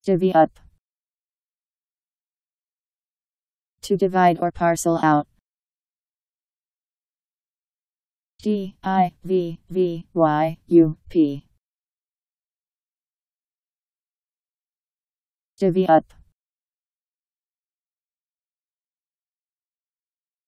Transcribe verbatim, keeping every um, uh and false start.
Divvy up. To divide or parcel out. D I V V Y U P. Divvy up.